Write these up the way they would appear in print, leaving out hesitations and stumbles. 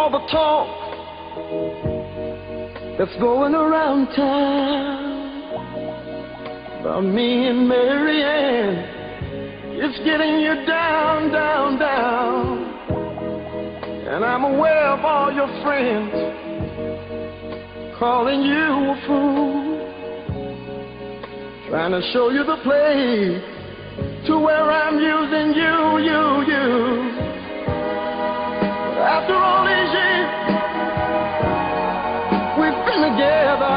all the talk that's going around town about me and Mary Ann. It's getting you down, down, down. And I'm aware of all your friends calling you a fool, trying to show you the place to where I'm using you. After all these years we've been together,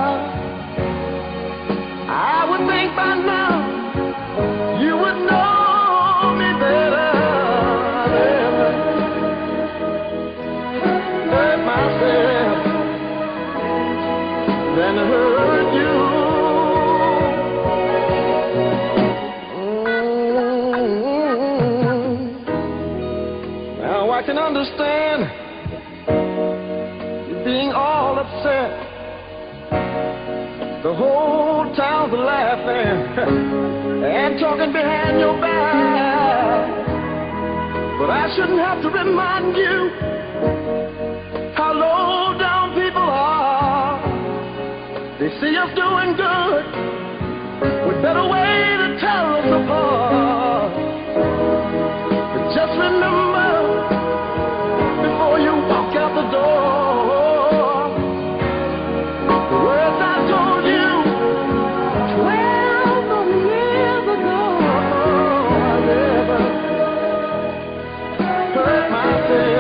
I would think by now you would know me better. Hurt myself than hurt you. Now I can understand you being all upset. The whole town's laughing and talking behind your back. But I shouldn't have to remind you how low down people are. They see us doing good with better way to tear us apart. But just remember, before you walk out the door, the words I told you 12 years ago. I never hurt myself